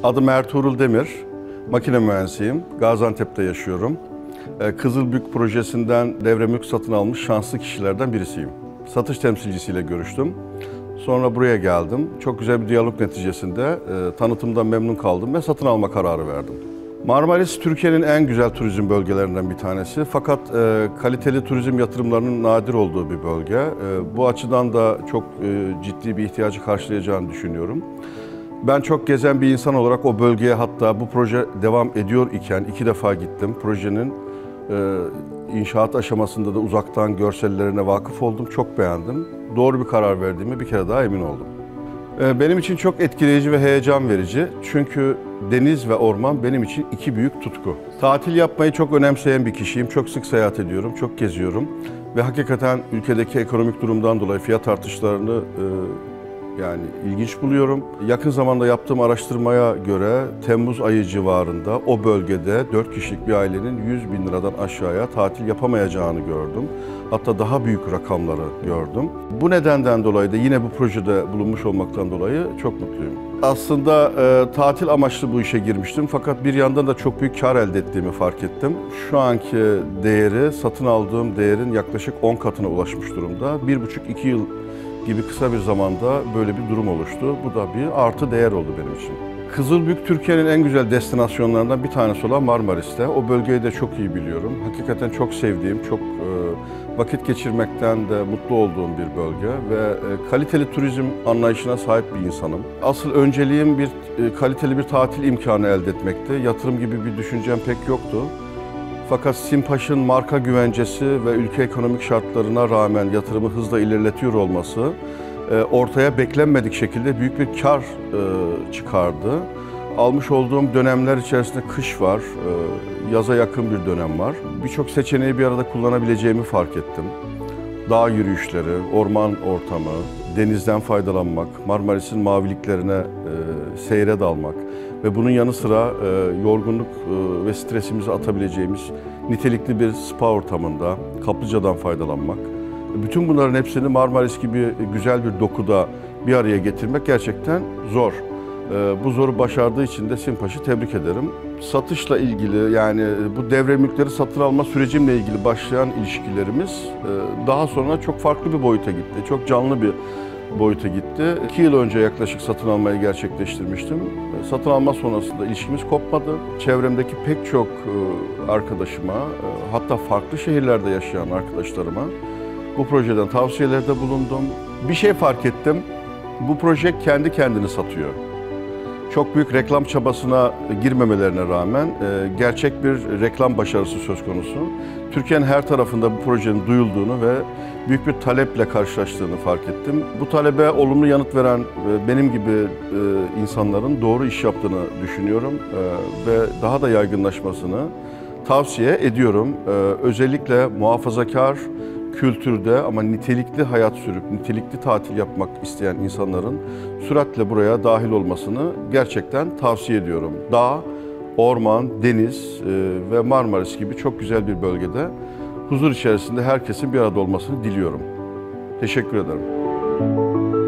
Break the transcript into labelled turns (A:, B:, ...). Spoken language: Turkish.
A: Adım Ertuğrul Demir, makine mühendisiyim. Gaziantep'te yaşıyorum. Kızılbük projesinden devre mülk satın almış şanslı kişilerden birisiyim. Satış temsilcisiyle görüştüm. Sonra buraya geldim. Çok güzel bir diyalog neticesinde tanıtımdan memnun kaldım ve satın alma kararı verdim. Marmaris, Türkiye'nin en güzel turizm bölgelerinden bir tanesi. Fakat kaliteli turizm yatırımlarının nadir olduğu bir bölge. Bu açıdan da çok ciddi bir ihtiyacı karşılayacağını düşünüyorum. Ben çok gezen bir insan olarak o bölgeye, hatta bu proje devam ediyor iken 2 defa gittim. Projenin inşaat aşamasında da uzaktan görsellerine vakıf oldum. Çok beğendim. Doğru bir karar verdiğime bir kere daha emin oldum. Benim için çok etkileyici ve heyecan verici. Çünkü deniz ve orman benim için 2 büyük tutku. Tatil yapmayı çok önemseyen bir kişiyim. Çok sık seyahat ediyorum, çok geziyorum. Ve hakikaten ülkedeki ekonomik durumdan dolayı fiyat artışlarını yani ilginç buluyorum. Yakın zamanda yaptığım araştırmaya göre Temmuz ayı civarında o bölgede 4 kişilik bir ailenin 100.000 liradan aşağıya tatil yapamayacağını gördüm. Hatta daha büyük rakamları gördüm. Bu nedenden dolayı da yine bu projede bulunmuş olmaktan dolayı çok mutluyum. Aslında tatil amaçlı bu işe girmiştim fakat bir yandan da çok büyük kar elde ettiğimi fark ettim. Şu anki değeri, satın aldığım değerin yaklaşık 10 katına ulaşmış durumda. 1,5-2 yıl gibi kısa bir zamanda böyle bir durum oluştu. Bu da bir artı değer oldu benim için. Kızılbük, Türkiye'nin en güzel destinasyonlarından bir tanesi olan Marmaris'te. O bölgeyi de çok iyi biliyorum. Hakikaten çok sevdiğim, çok vakit geçirmekten de mutlu olduğum bir bölge ve kaliteli turizm anlayışına sahip bir insanım. Asıl önceliğim kaliteli bir tatil imkanı elde etmekti. Yatırım gibi bir düşüncem pek yoktu. Fakat Simpaş'ın marka güvencesi ve ülke ekonomik şartlarına rağmen yatırımı hızla ilerletiyor olması ortaya beklenmedik şekilde büyük bir kar çıkardı. Almış olduğum dönemler içerisinde kış var, yaza yakın bir dönem var. Birçok seçeneği bir arada kullanabileceğimi fark ettim. Dağ yürüyüşleri, orman ortamı, denizden faydalanmak, Marmaris'in maviliklerine seyre dalmak ve bunun yanı sıra yorgunluk ve stresimizi atabileceğimiz nitelikli bir spa ortamında kaplıcadan faydalanmak. Bütün bunların hepsini Marmaris gibi güzel bir dokuda bir araya getirmek gerçekten zor. Bu zoru başardığı için de Simpaş'ı tebrik ederim. Satışla ilgili, yani bu devre mülkleri satın alma sürecimle ilgili başlayan ilişkilerimiz daha sonra çok farklı bir boyuta gitti. Çok canlı bir boyuta gitti. 2 yıl önce yaklaşık satın almayı gerçekleştirmiştim. Satın alma sonrasında ilişkimiz kopmadı. Çevremdeki pek çok arkadaşıma, hatta farklı şehirlerde yaşayan arkadaşlarıma bu projeden tavsiyelerde bulundum. Bir şey fark ettim. Bu proje kendi kendini satıyor. Çok büyük reklam çabasına girmemelerine rağmen gerçek bir reklam başarısı söz konusu. Türkiye'nin her tarafında bu projenin duyulduğunu ve büyük bir taleple karşılaştığını fark ettim. Bu talebe olumlu yanıt veren benim gibi insanların doğru iş yaptığını düşünüyorum ve daha da yaygınlaşmasını tavsiye ediyorum. Özellikle muhafazakar kültürde ama nitelikli hayat sürüp nitelikli tatil yapmak isteyen insanların süratle buraya dahil olmasını gerçekten tavsiye ediyorum. Dağ, orman, deniz ve Marmaris gibi çok güzel bir bölgede huzur içerisinde herkesin bir arada olmasını diliyorum. Teşekkür ederim.